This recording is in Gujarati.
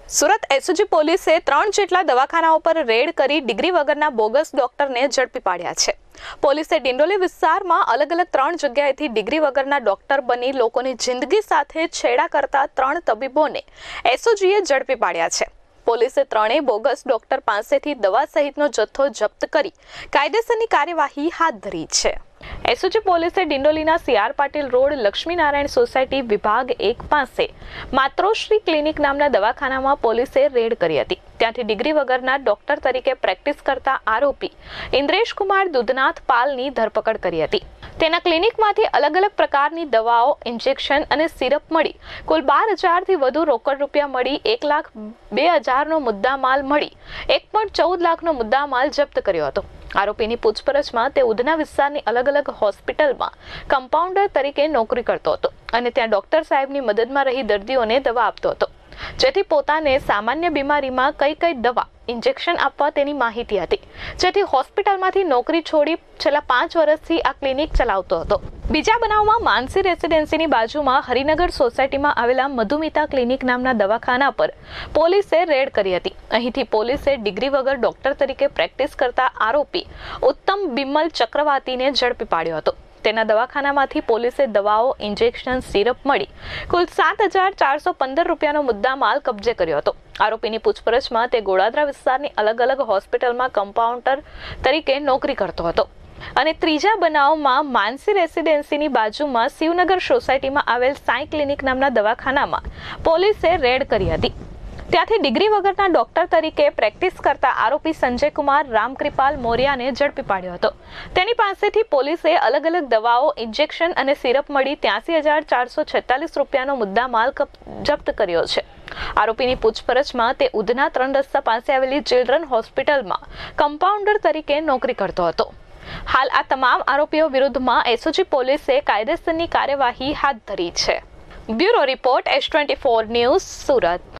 સુરત એસઓજી પોલીસે 3 જેટલા દવાખાનાઓ પર રેડ કરી ડિગ્રી વગરના બોગસ ડોક્ટરને ઝડપી પાડ્યા છે। પોલીસે ડિંડોલી વિસ્તારમાં અલગ-અલગ 3 જગ્યાએથી ડિગ્રી વગરના ડોક્ટર બની લોકોની જિંદગી સાથે છેડા કરતા 3 તબીબોને એસઓજીએ ઝડપી પાડ્યા છે। પોલીસે ત્રણેય બોગસ ડોક્ટર પાસેથી દવા સહિતનો જથ્થો જપ્ત કરી કાયદેસરની કાર્યવાહી હાથ ધરી છે। એસઓજી પોલીસે ડિંડોલીના CR Patil road Laxminarayan society વિભાગ 1 પાસે માતૃશ્રી ક્લિનિક નામના દવાખાનામાં પોલીસે રેડ કરી હતી। ત્યાંથી ડિગ્રી વગરના ડોક્ટર તરીકે પ્રેક્ટિસ કરતા આરોપી ઇન્દ્રેશ કુમાર દુધનાથ પાલની ધરપકડ કરી હતી। તેના ક્લિનિકમાંથી અલગ-અલગ પ્રકારની દવાઓ, ઇન્જેક્શન અને સિરપ મળી કુલ 12,000થી વધુ રોકડ રૂપિયા મળી 1,02,000નો મુદ્દામાલ મળી 1.14 લાખનો મુદ્દામાલ જપ્ત કર્યો હતો। આરોપીની પૂછપરછમાં તે ઉધના વિસ્તારની અલગ-અલગ હોસ્પિટલમાં કમ્પાઉન્ડર તરીકે નોકરી કરતો હતો અને ત્યાં ડોક્ટર સાહેબની મદદમાં રહી દર્દીઓને દવા આપતો હતો, જેથી પોતાને સામાન્ય બીમારીમાં કઈ દવા, ઇન્જેક્શન આપવા તેની માહિતી હતી, જેથી હોસ્પિટલમાંથી નોકરી છોડી છેલ્લા 5 વર્ષથી આ ક્લિનિક ચલાવતો હતો। બીજા બનાવમાં માનસી રેસિડેન્સીની બાજુમાં હરિનગર સોસાયટીમાં આવેલા મધુમિતા ક્લિનિક નામના દવાખાના પર પોલીસે રેડ કરી હતી। અહીંથી પોલીસે ડિગ્રી વગર ડોક્ટર તરીકે પ્રેક્ટિસ કરતા આરોપી ઉત્તમ બિમલ ચક્રવાતીને ઝડપી પાડ્યો હતો। તેના દવાખાનામાંથી પોલીસે દવાઓ, ઇન્જેક્શન, સિરપ મળી કુલ 7,415 રૂપિયાનો મુદ્દામાલ કબજે કર્યો હતો। આરોપીની પૂછપરછમાં તે ગોળાદરા વિસ્તારની અલગ-અલગ હોસ્પિટલમાં કમ્પાઉન્ડર તરીકે નોકરી કરતો હતો અને ત્રીજા બનાવમાં માનસી રેસિડેન્સીની બાજુમાં શિવનગર સોસાયટીમાં આવેલ સાઈ ક્લિનિક નામના દવાખાનામાં પોલીસે રેડ કરી હતી। ત્યાંથી ડિગ્રી વગરના ડોક્ટર તરીકે પ્રેક્ટિસ કરતા આરોપી સંજય કુમાર રામકૃપાલ મોરિયાને ઝડપી પાડ્યો હતો। તેની પાસેથી પોલીસે અલગ-અલગ દવાઓ, ઇન્જેક્શન અને સિરપ મળી 83,446 રૂપિયાનો મુદ્દામાલ જપ્ત કર્યો છે। આરોપીની પૂછપરછમાં તે ઉધના 3 રસ્તા પાસે આવેલી ચિલ્ડ્રન હોસ્પિટલમાં કમ્પાઉન્ડર તરીકે નોકરી કરતો હતો। હાલ આ તમામ આરોપીઓ વિરુદ્ધમાં એસઓજી પોલીસે કાયદેસરની કાર્યવાહી હાથ ધરી છે। Bureau report S24 news, Surat.